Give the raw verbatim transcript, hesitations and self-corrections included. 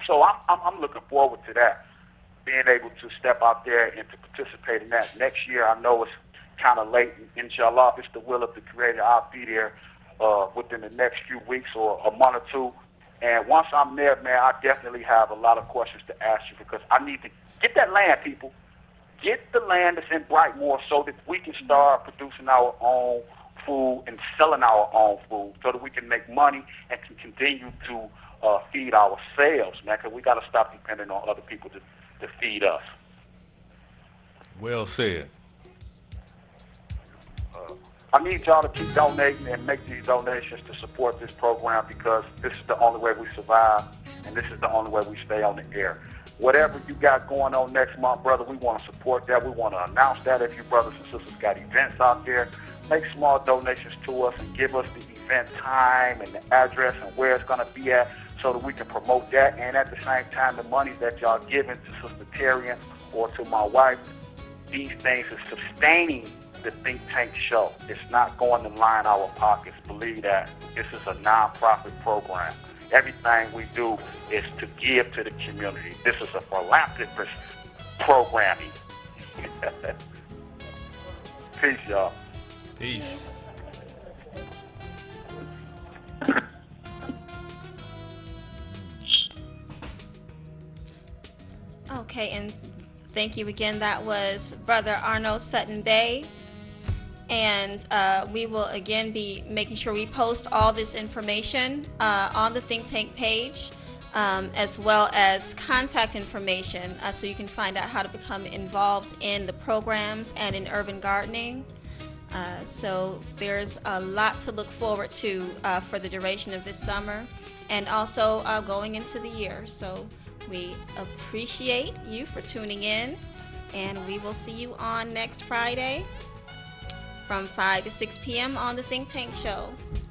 So I'm, I'm I'm looking forward to that, being able to step out there and to participate in that next year. I know it's kind of late. Inshallah, if it's the will of the Creator, I'll be there uh, within the next few weeks or a month or two. And once I'm there, man, I definitely have a lot of questions to ask you because I need to get that land, people. Get the land that's in Brightmoor so that we can start producing our own food and selling our own food so that we can make money and can continue to uh, feed ourselves, man, because we got to stop depending on other people to, to feed us. Well said. I need y'all to keep donating and make these donations to support this program because this is the only way we survive and this is the only way we stay on the air. Whatever you got going on next month, brother, we want to support that. We want to announce that if you brothers and sisters got events out there. Make small donations to us and give us the event time and the address and where it's going to be at so that we can promote that. And at the same time, the money that y'all giving to Sister Terrian or to my wife, these things is sustaining the Think Tank show. It's not going to line our pockets. Believe that. This is a non-profit program. Everything we do is to give to the community. This is a philanthropist programming. Peace, y'all. Peace. Okay, and thank you again. That was Brother Arnold Sutton Bay. And uh, we will again be making sure we post all this information uh, on the Think Tank page, um, as well as contact information uh, so you can find out how to become involved in the programs and in urban gardening. Uh, so there's a lot to look forward to uh, for the duration of this summer and also uh, going into the year. So we appreciate you for tuning in, and we will see you on next Friday from five to six p.m. on the Think Tank Show.